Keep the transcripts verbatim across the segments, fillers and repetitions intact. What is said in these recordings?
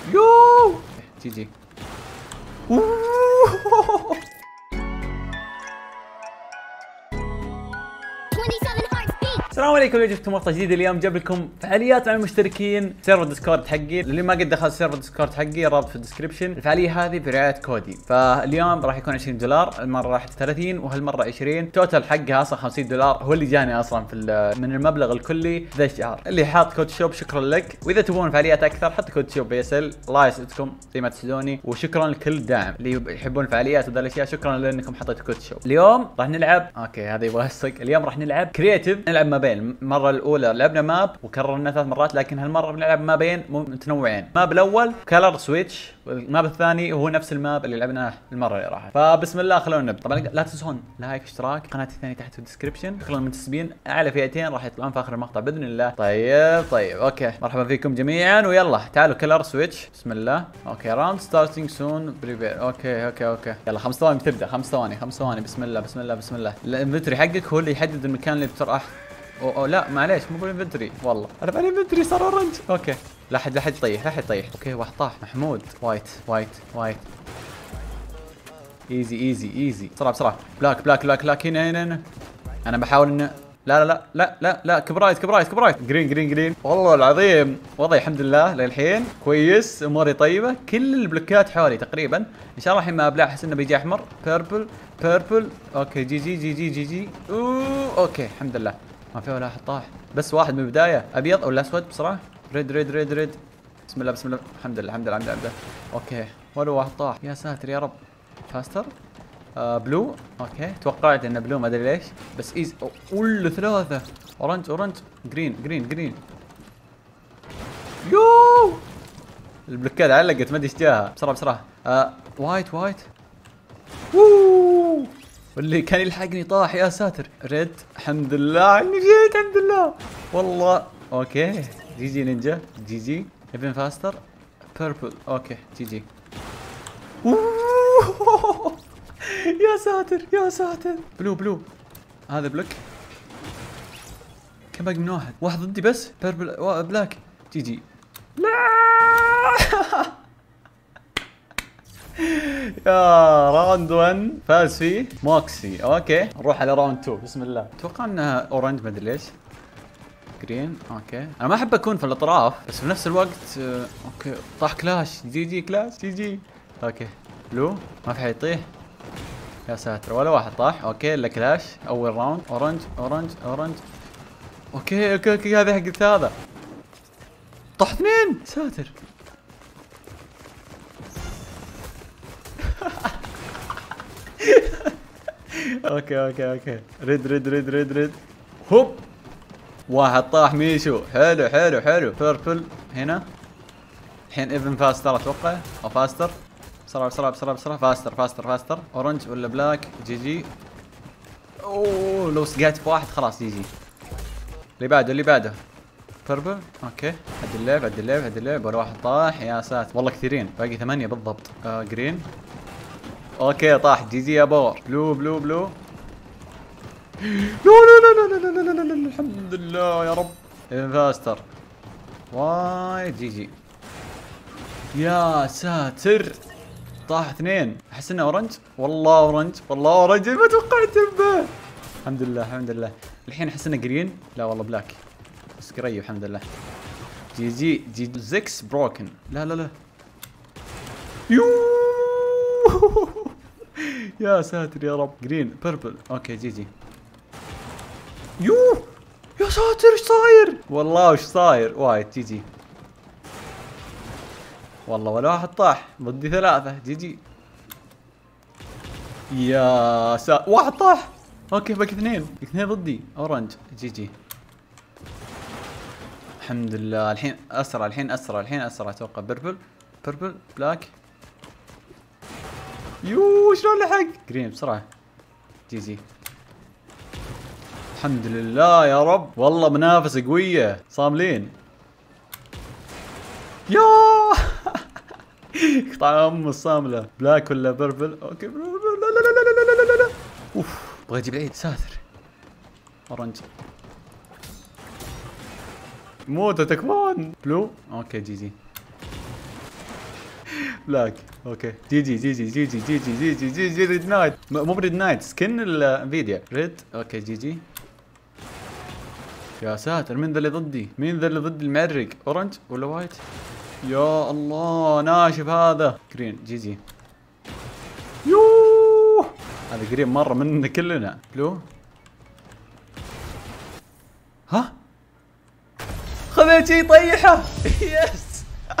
يو جي جي. السلام عليكم، اليوم جبتكم مقطع جديد. اليوم جاب لكم فعاليات مع المشتركين سيرفر ديسكورد حقي. اللي ما قد دخل سيرفر ديسكورد حقي الرابط في الديسكربشن. الفعاليه هذه برعايه كودي، فاليوم راح يكون عشرين دولار، المره راحت ثلاثين وهالمره عشرين. توتال حقها اصلا خمسين دولار، هو اللي جاني اصلا في من المبلغ الكلي ذا الشهر. اللي حاط كود شوب شكرا لك، واذا تبون فعاليات اكثر حط كود شوب بيسل. الله يسعدكم زي ما تسعدوني، وشكرا لكل الدعم اللي يحبون الفعاليات وذا الاشياء. شكرا لانكم حطيتوا كود شوب. اليوم راح نلعب اوكي هذا يبغى يصق. اليوم راح نلعب كرييتيف، نلعب ما بين المره الاولى لعبنا ماب وكررنا ثلاث مرات، لكن هالمره بنلعب ما بين متنوعين. الماب الاول كلر سويتش، والماب الثاني هو نفس الماب اللي لعبناه المره اللي راحت. فبسم الله خلونا نبدا. طبعا لا تنسون لايك اشتراك، قناتي الثانيه تحت في الديسكربشن. شكرا للمنتسبين، اعلى فئتين راح يطلعون في اخر المقطع باذن الله. طيب طيب اوكي، مرحبا فيكم جميعا، ويلا تعالوا كلر سويتش. بسم الله. اوكي راوند ستارتنج سون بريبير. اوكي اوكي اوكي يلا خمس ثواني بتبدا. خمس ثواني خمس ثواني بسم الله بسم الله بسم الله. الانفنتوري حقك هو اللي يحدد المكان اللي بتروح. أو, أو لا معليش مو بالانفنتوري، والله انا بالانفنتوري صار اورنج. اوكي لا حد لا حد يطيح لا حد يطيح. اوكي واحد طاح. محمود وايت وايت وايت. ايزي ايزي ايزي بسرعه بسرعه. بلاك بلاك بلاك بلاك هنا هنا هنا. انا بحاول ان لا لا لا لا لا لا كبرايت كبرايت كبرايت. جرين جرين جرين. والله العظيم وضعي الحمد لله للحين كويس، اموري طيبه. كل البلوكات حولي تقريبا. ان شاء الله الحين ما ابلع، احس انه بيجي احمر. بيربل بيربل. اوكي جي جي جي جي جي جي. اوه اوكي الحمد لله ما في ولا احد طاح، بس واحد من البدايه. ابيض ولا اسود بسرعه؟ ريد ريد ريد ريد. بسم الله بسم الله. الحمد لله الحمد لله الحمد لله. اوكي ولا واحد طاح. يا ساتر يا رب. فاستر. آه بلو. اوكي توقعت انه بلو ما ادري ليش، بس ايز. ولا ثلاثه. اورنج اورنج جرين جرين جرين. يو البلوكات علقت ما ادري ايش جاها. بسرعه بسرعه. آه وايت وايت. ووو واللي كان يلحقني طاح. يا ساتر. ريد. الحمد لله اني جيت الحمد لله والله. اوكي جي جي نينجا جي جي. ايفن فاستر. بيربل. اوكي جي جي. يا ساتر يا ساتر. بلو بلو. هذا بلوك. كم باقي من واحد؟ واحد ضدي بس. بيربل بلاك. جي جي. لا يا راوند واحد فاز فيه موكسي. اوكي نروح على راوند اثنين. بسم الله. اتوقع انها اورنج ما ادري ليش. جرين. اوكي انا ما احب اكون في الاطراف، بس في نفس الوقت آه، اوكي طاح كلاش. جي جي كلاش جي جي. اوكي بلو ما في حد يطيح. يا ساتر ولا واحد طاح. اوكي الا كلاش اول راوند. اورنج اورنج اورنج. اوكي اوكي اوكي هذا حق هذا. طاح اثنين. ساتر. اوكي اوكي اوكي. ريد ريد ريد ريد ريد. هوب واحد طاح. ميشو حلو حلو حلو. بيربل هنا. الحين ايفن فاستر اتوقع او فاستر. بسرعه بسرعه بسرعه بسرعه. فاستر فاستر فاستر. اورنج ولا بلاك. جي جي. اوه لو سقعت في واحد خلاص جي جي. اللي بعده اللي بعده. بيربل. اوكي عد اللعب عد اللعب عد اللعب. ولا واحد طاح. يا ساتر والله كثيرين، باقي ثمانية بالضبط. آه جرين. اوكي طاح. جي جي يا باور. بلو بلو بلو. لا لا لا لا لا لا لا لا لا. الحمد لله يا رب. انفاستر. واي جي جي. يا ساتر طاح اثنين. احس انه اورنج. والله اورنج والله اورنج ما توقعت به. الحمد لله الحمد لله. الحين احس انه جرين. لا والله بلاك، بس قريب الحمد لله. جي جي جي جي. زكس بروكن. لا لا لا. يو يا ساتر يا رب. جرين بيربل. اوكي جي جي. يو يا ساتر ايش صاير؟ والله ايش صاير؟ وايد جي جي. والله ولا واحد طاح. ضدي ثلاثة. جي جي. يا ساتر واحد طاح. اوكي باقي اثنين اثنين ضدي. اورنج جي جي. الحمد لله. الحين اسرع الحين اسرع الحين اسرع اتوقع. بيربل بيربل بلاك. يو شلون لحق؟ جرين بسرعة. جي جي. الحمد لله يا رب والله منافسة قوية صاملين. يا قطع ام الصاملة. بلاك ولا بيربل؟ اوكي لا لا لا لا لا لا لا لا. اوف ابغى اجيب العيد. ساتر. اورنج. موتة كمان. بلو. اوكي جي جي. بلاك اوكي. جي جي جي جي جي جي جي جي جي جي جي ريد نايت، مو بريد نايت، سكن الانفيديا ريد. اوكي جي جي. يا ساتر مين ذا اللي ضدي؟ مين ذا اللي ضد المعرق؟ اورنج ولا وايت؟ يا الله ناشف هذا. جرين جي جي. يوه هذا جرين مره مننا كلنا. بلو. ها خذيت شي طيحه. يس.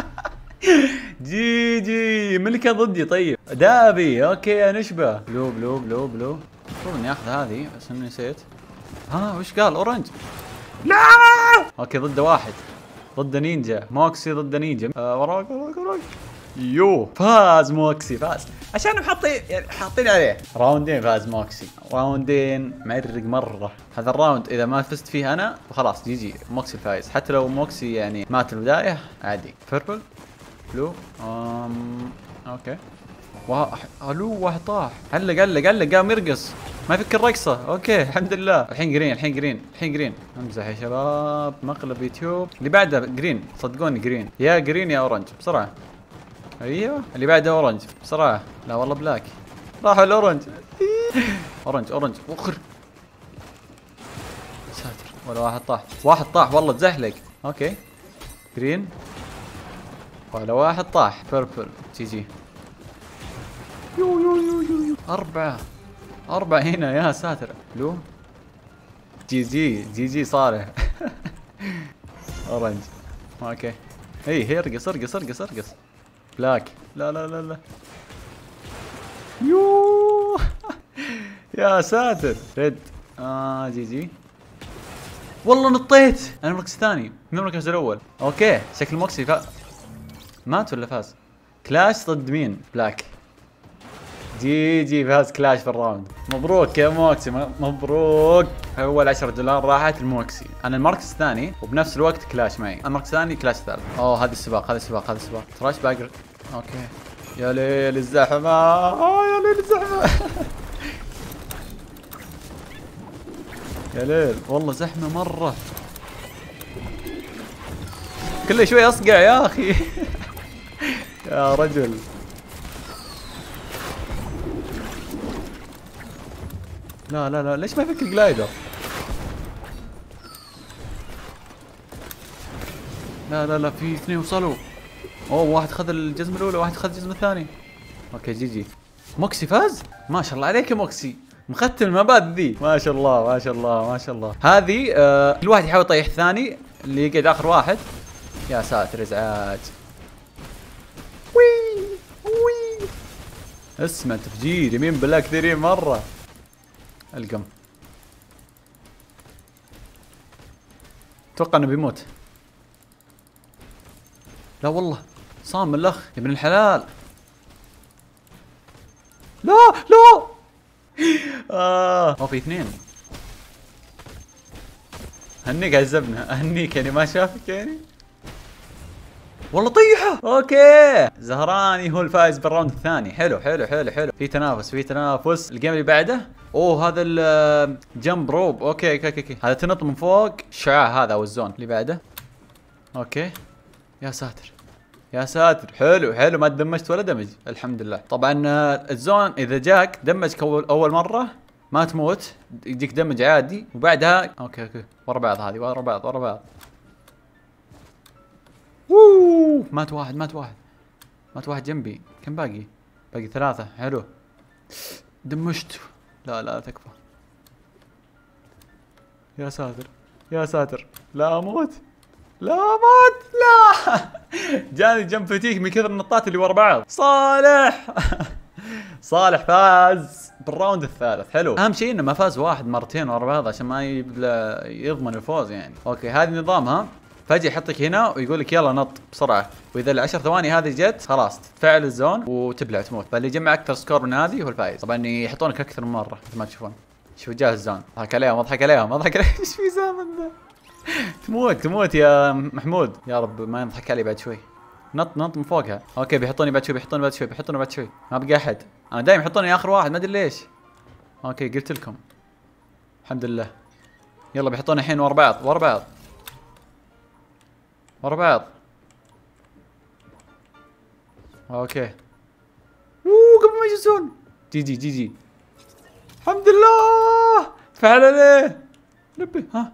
جي جي من اللي كان ضدي؟ طيب دابي. اوكي نشبه. بلو بلو بلو بلو. المفروض اني اخذ هذه بس اني نسيت. ها وش قال؟ اورنج. لا. اوكي ضده واحد، ضد نينجا. موكسي ضد نينجا. آه وراك وراك وراك. يو فاز موكسي، فاز عشان حاطين يعني حاطين عليه. راوندين فاز موكسي، راوندين معرق مره. هذا الراوند اذا ما فزت فيه انا فخلاص جي جي موكسي فايز. حتى لو موكسي يعني مات البدايه عادي. بيربل بلو. أم... اوكي واحد. الو واحد طاح. علق علق علق قام يرقص ما يفكر رقصه. اوكي الحمد لله. الحين جرين الحين جرين الحين جرين. امزح يا شباب. مقلب يوتيوب. اللي بعده جرين صدقوني جرين. يا جرين يا اورنج بسرعه. ايوه اللي بعده اورنج بسرعه. لا والله بلاك. راحوا الاورنج. اورنج اورنج وخر. ساتر ولا واحد طاح. واحد طاح والله تزحلق. اوكي جرين ولا واحد طاح. بيربل جي جي. يو يو يو يو يو. أربعة أربعة هنا يا ساتر. بلو. جي جي جي جي صالح. أورنج. أوكي هي هي ارقص ارقص ارقص ارقص. بلاك. لا لا لا لا. يو. يا ساتر. ريد. آه جي جي. والله نطيت. أنا المركز الثاني من المركز الأول. أوكي شكل موكسي فا مات ولا فاز؟ كلاش ضد مين؟ بلاك. جي جي فاز كلاش في الراوند. مبروك يا موكسي مبروك. اول عشرة دولار راحت الموكسي. انا المركز الثاني وبنفس الوقت كلاش معي. المركز الثاني كلاش ثالث. اوه هذا السباق هذا السباق هذا السباق. تراش باقر. اوكي يا ليل الزحمه. آه يا ليل الزحمه. يا ليل والله زحمه مره. كل شوي اصقع يا اخي. يا رجل. لا لا لا ليش ما يفك الجلايدر؟ لا لا لا في اثنين وصلوا. اوه واحد خذ الجزمة الأولى واحد خذ الجزمة الثانية. اوكي جي جي. موكسي فاز؟ ما شاء الله عليك يا موكسي. مختم المبات ذي ما شاء الله ما شاء الله ما شاء الله. هذه آه كل واحد يحاول يطيح الثاني اللي يقعد آخر واحد. يا ساتر ازعاج. وي وي. اسمع تفجير يمين بالله كثيرين مرة. القم. اتوقع انه بيموت. لا والله صام الاخ يا ابن الحلال. لا لا. اه هو في اثنين. هنيك عزبنا اهنيك يعني ما شافك يعني. والله طيحه. اوكي زهراني هو الفائز بالراوند الثاني. حلو حلو حلو حلو. في تنافس في تنافس. الجيم اللي بعده اوه هذا الجمب روب. اوكي اوكي اوكي هذا تنط من فوق الشعاع هذا او الزون. اللي بعده اوكي. يا ساتر يا ساتر. حلو حلو ما تدمجت ولا دمج الحمد لله. طبعا الزون اذا جاك دمجك اول اول مره ما تموت يجيك دمج عادي وبعدها اوكي اوكي ورا بعض. هذه ورا بعض ورا بعض. ووو مات واحد مات واحد مات واحد جنبي. كم باقي؟ باقي ثلاثة. حلو دمجت. لا لا تكفى. يا ساتر يا ساتر. لا اموت لا اموت لا. جاني جنب فتيك من كثر النطات اللي ورا بعض. صالح. صالح فاز بالراوند الثالث. حلو. اهم شيء انه ما فاز واحد مرتين ورا بعض عشان ما يضمن الفوز يعني. اوكي هذه نظامها. فجأة يحطك هنا ويقول لك يلا نط بسرعة. واذا العشر ثواني هذه جت خلاص تتفاعل الزون وتبلع تموت. فاللي يجمع اكثر سكور من هذه هو الفايز. طبعا يحطونك اكثر من مرة مثل ما تشوفون. شوف جاهز الزون. اضحك عليهم اضحك عليهم اضحك عليهم. ايش في زمن ذا؟ تموت تموت يا محمود. يا رب ما يضحك علي بعد شوي. نط نط من فوقها. اوكي بيحطوني بعد شوي بيحطوني بعد شوي بيحطوني بعد شوي. ما بقى احد. انا دايم يحطوني اخر واحد ما ادري ليش. اوكي قلت لكم الحمد لله. يلا بيحطوني الحين ورا بعض ورا بعض ورا بعض. اوكي. اوه قبل ما يجلسون. جي جي جي جي. الحمد لله. تفعل عليه. نبه ها.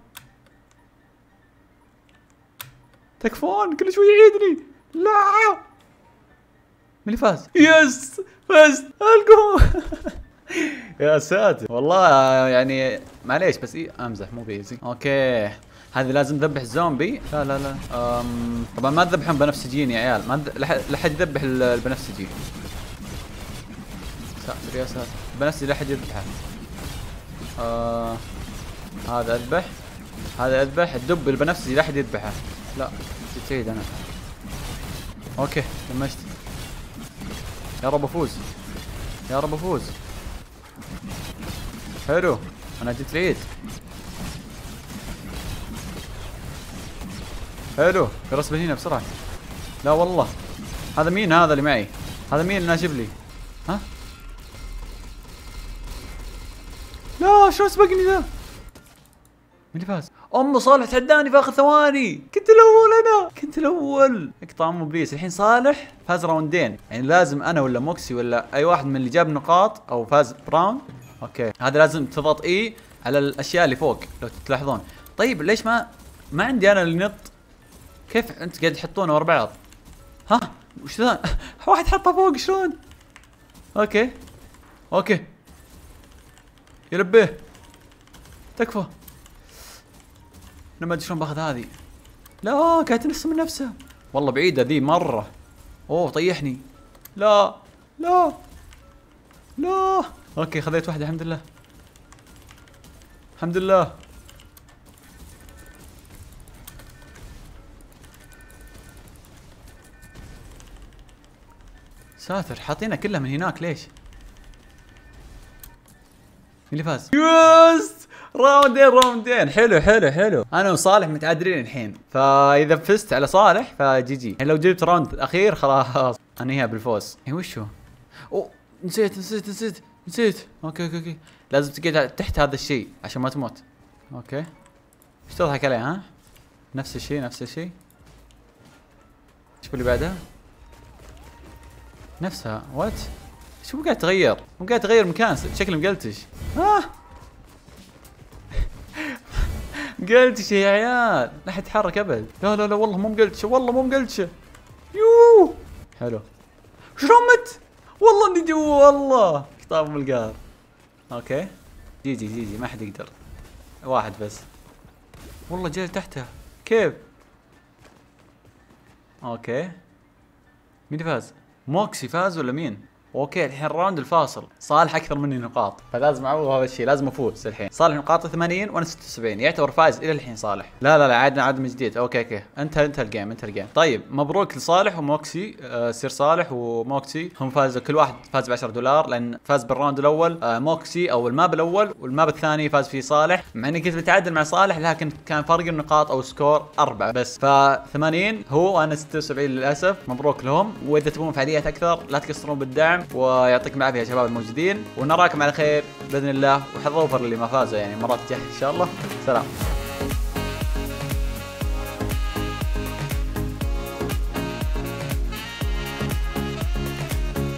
تكفون كل شوي يعيدني. لا. من اللي فاز؟ يس فزت. القوم. يا ساتر والله يعني معليش بس ايه امزح مو بيزي. اوكي هذه لازم نذبح الزومبي. لا لا لا أم... طبعا ما تذبحهم بنفسجيين يا عيال. ما لا ذ... حد يذبح البنفسجي. ساتر يا ساتر. البنفسجي لا حد يذبحه. آه... هذا اذبح. هذا اذبح. الدب البنفسجي لا حد يذبحه. لا جيت عيد انا. اوكي دمجت. يا رب افوز. يا رب افوز. حلو انا جيت العيد. حلو قرص هنا بسرعة. لا والله هذا مين هذا اللي معي؟ هذا مين اللي ناشف لي؟ ها؟ لا شو سبقني ذا؟ مين اللي فاز؟ ام صالح تحداني في اخر ثواني. كنت الاول انا. كنت الاول. اقطع ام ابليس. الحين صالح فاز راوندين يعني لازم انا ولا موكسي ولا اي واحد من اللي جاب نقاط او فاز براوند. اوكي هذا لازم تضغط اي على الاشياء اللي فوق لو تلاحظون. طيب ليش ما ما عندي انا اللي نط؟ كيف انت قاعد تحطونه ورا بعض؟ ها وش ذا؟ واحد حطه فوق شلون؟ اوكي اوكي يلبيه. تكفى. انا ما ادري شلون باخذ هذه. لا قاعد تنص من نفسه. والله بعيدة ذي مرة. اوه طيحني. لا لا لا. اوكي خذيت واحدة الحمد لله. الحمد لله. ساتر حاطينها كلها من هناك ليش؟ مين اللي فاز؟ يس راوندين راوندين. حلو حلو حلو. انا وصالح متعادلين الحين فاذا فزت على صالح فجي جي. لو جبت راوند اخير خلاص انهيها بالفوز. اي وش هو؟ اوه نسيت نسيت نسيت نسيت. اوكي اوكي اوكي لازم تقعد تحت هذا الشيء عشان ما تموت. اوكي ايش تضحك عليه ها؟ نفس الشيء نفس الشيء. شوف اللي بعدها نفسها. وات شو قاعد تغير؟ مو قاعد تغير مكان شكله مقلتش. ها مقلتش يا عيال. لا حد يتحرك ابد. لا لا لا والله مو مقلتش. والله مو مقلتش. يوه حلو. شلون مت؟ والله اني جوا والله. طاب من القهر. اوكي جي جي جي جي ما حد يقدر. واحد بس. والله جاي تحته. كيف؟ اوكي مين اللي فاز؟ موكسي فاز ولا مين؟ اوكي الحين الراوند الفاصل. صالح اكثر مني نقاط فلازم اعوض هذا الشيء. لازم افوز الحين. صالح نقاطه ثمانين وانا ستة وسبعين يعتبر فاز الى الحين صالح. لا لا لا عادنا عاد من جديد. اوكي اوكي انت انت الجيم انت الجيم. طيب مبروك لصالح وموكسي. آه سير صالح وموكسي هم فازوا كل واحد فاز ب عشرة دولار لان فاز بالراوند الاول آه موكسي او الماب الاول والماب الثاني فاز فيه صالح. مع اني كنت متعادل مع صالح لكن كان فرق النقاط او سكور أربعة بس. ف ثمانين هو وانا ستة وسبعين للاسف. مبروك لهم. واذا تبون فعاليات اكثر لا تقصرون بالدعم ويعطيكم العافيه يا شباب الموجودين ونراكم على خير باذن الله. وحظ اوفر اللي ما فازوا يعني مرات الجايه ان شاء الله. سلام.